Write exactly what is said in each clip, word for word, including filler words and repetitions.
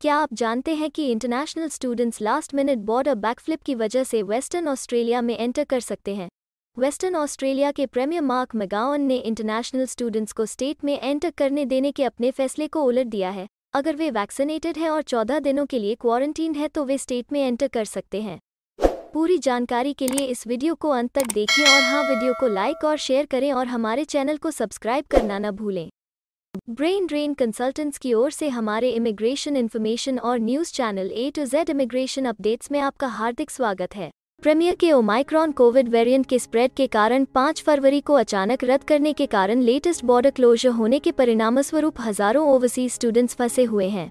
क्या आप जानते हैं कि international students last minute border backflip की वजह से वेस्टर्न ऑस्ट्रेलिया में एंटर कर सकते हैं। वेस्टर्न ऑस्ट्रेलिया के प्रीमियर मार्क मैगोवन ने इंटरनेशनल स्टूडेंट्स को स्टेट में एंटर करने देने के अपने फैसले को उलट दिया है। अगर वे वैक्सीनेटेड हैं और चौदह दिनों के लिए क्वारंटीन है तो वे स्टेट में एंटर कर सकते हैं। पूरी जानकारी के लिए इस वीडियो को अंत तक देखें और हाँ, वीडियो को लाइक और शेयर करें और हमारे चैनल को सब्सक्राइब करना न भूलें। ब्रेन ड्रेन कंसल्टेंट्स की ओर से हमारे इमिग्रेशन इन्फॉर्मेशन और news channel A to Z immigration updates में आपका हार्दिक स्वागत है। प्रीमियर के ओमाइक्रॉन कोविड वेरिएंट के स्प्रेड के कारण पाँच फरवरी को अचानक रद्द करने के कारण लेटेस्ट बॉर्डर क्लोजर होने के परिणामस्वरूप हजारों ओवरसीज स्टूडेंट्स फंसे हुए हैं।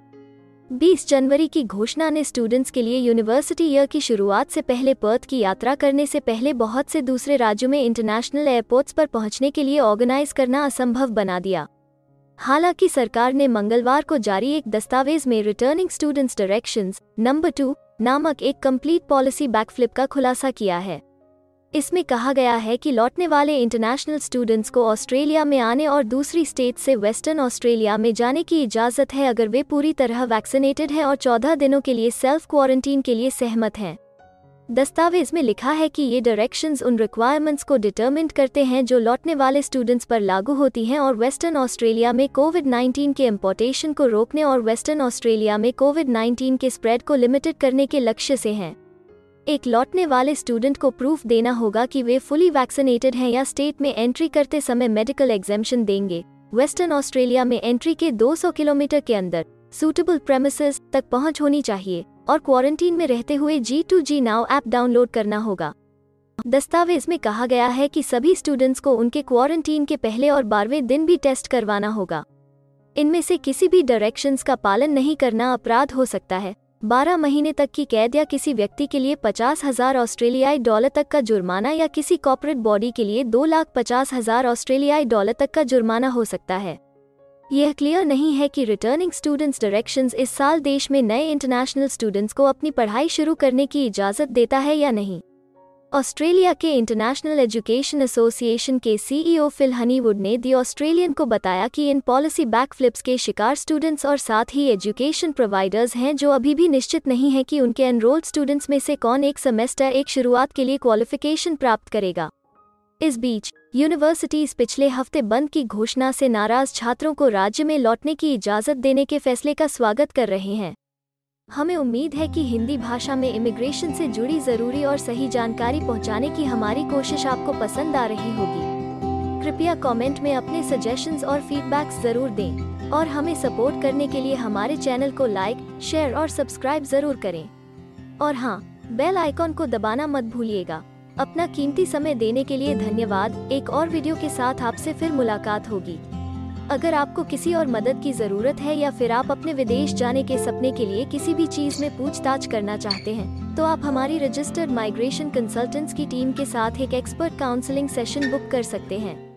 बीस जनवरी की घोषणा ने स्टूडेंट्स के लिए यूनिवर्सिटी ईयर की शुरुआत से पहले पर्थ की यात्रा करने से पहले बहुत से दूसरे राज्यों में इंटरनेशनल एयरपोर्ट्स पर पहुंचने के लिए ऑर्गेनाइज करना असंभव बना दिया। हालांकि सरकार ने मंगलवार को जारी एक दस्तावेज में returning students directions number two नामक एक कंप्लीट पॉलिसी बैकफ्लिप का खुलासा किया है। इसमें कहा गया है कि लौटने वाले इंटरनेशनल स्टूडेंट्स को ऑस्ट्रेलिया में आने और दूसरी स्टेट से वेस्टर्न ऑस्ट्रेलिया में जाने की इजाज़त है अगर वे पूरी तरह वैक्सीनेटेड हैं और चौदह दिनों के लिए सेल्फ क्वारंटीन के लिए सहमत हैं। दस्तावेज में लिखा है कि ये डायरेक्शंस उन रिक्वायरमेंट्स को डिटरमिन करते हैं जो लौटने वाले स्टूडेंट्स पर लागू होती हैं और वेस्टर्न ऑस्ट्रेलिया में कोविड नाइन्टीन के इम्पोर्टेशन को रोकने और वेस्टर्न ऑस्ट्रेलिया में कोविड नाइन्टीन के स्प्रेड को लिमिटेड करने के लक्ष्य से हैं। एक लौटने वाले स्टूडेंट को प्रूफ देना होगा कि वे फुली वैक्सीनेटेड हैं या स्टेट में एंट्री करते समय मेडिकल एग्जेम्पशन देंगे। वेस्टर्न ऑस्ट्रेलिया में एंट्री के दो सौ किलोमीटर के अंदर सूटेबल प्रेमिसेस तक पहुंच होनी चाहिए और क्वारंटीन में रहते हुए G to G now app download करना होगा। दस्तावेज में कहा गया है कि सभी स्टूडेंट्स को उनके क्वारंटीन के पहले और बारहवें दिन भी टेस्ट करवाना होगा। इनमें से किसी भी डायरेक्शंस का पालन नहीं करना अपराध हो सकता है। बारह महीने तक की कैद या किसी व्यक्ति के लिए पचास हजार ऑस्ट्रेलियाई डॉलर तक का जुर्माना या किसी कॉर्पोरेट बॉडी के लिए दो लाख पचास हजार ऑस्ट्रेलियाई डॉलर तक का जुर्माना हो सकता है। यह क्लियर नहीं है कि रिटर्निंग स्टूडेंट्स डायरेक्शंस इस साल देश में नए इंटरनेशनल स्टूडेंट्स को अपनी पढ़ाई शुरू करने की इजाज़त देता है या नहीं। ऑस्ट्रेलिया के इंटरनेशनल एजुकेशन एसोसिएशन के सीईओ फिल हनीवुड ने द ऑस्ट्रेलियन को बताया कि इन पॉलिसी बैकफ्लिप्स के शिकार स्टूडेंट्स और साथ ही एजुकेशन प्रोवाइडर्स हैं जो अभी भी निश्चित नहीं है कि उनके एनरोल्ड स्टूडेंट्स में से कौन एक सेमेस्टर एक शुरुआत के लिए क्वालिफिकेशन प्राप्त करेगा। इस बीच यूनिवर्सिटीज पिछले हफ्ते बंद की घोषणा से नाराज छात्रों को राज्य में लौटने की इजाज़त देने के फैसले का स्वागत कर रहे हैं। हमें उम्मीद है कि हिंदी भाषा में इमिग्रेशन से जुड़ी ज़रूरी और सही जानकारी पहुंचाने की हमारी कोशिश आपको पसंद आ रही होगी। कृपया कमेंट में अपने सजेशंस और फीडबैक्स ज़रूर दें और हमें सपोर्ट करने के लिए हमारे चैनल को लाइक, शेयर और सब्सक्राइब ज़रूर करें। और हाँ, बेल आइकॉन को दबाना मत भूलिएगा। अपना कीमती समय देने के लिए धन्यवाद। एक और वीडियो के साथ आपसे फिर मुलाकात होगी। अगर आपको किसी और मदद की ज़रूरत है या फिर आप अपने विदेश जाने के सपने के लिए किसी भी चीज़ में पूछताछ करना चाहते हैं तो आप हमारी रजिस्टर्ड माइग्रेशन कंसल्टेंट्स की टीम के साथ एक एक्सपर्ट काउंसलिंग सेशन बुक कर सकते हैं।